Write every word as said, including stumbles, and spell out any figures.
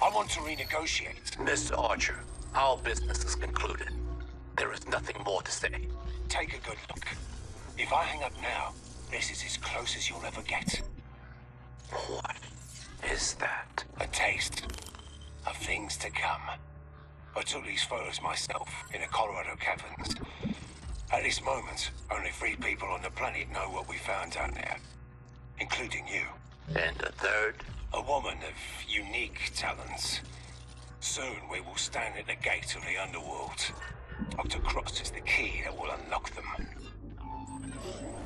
I want to renegotiate. Mister Archer, our business is concluded. There is nothing more to say. Take a good look. If I hang up now, this is as close as you'll ever get. What is that? A taste of things to come. I took these photos myself in the Colorado caverns. At this moment, only three people on the planet know what we found down there, including you. And the third? A woman of unique talents. Soon we will stand at the gate of the underworld. Doctor Cross is the key that will unlock them.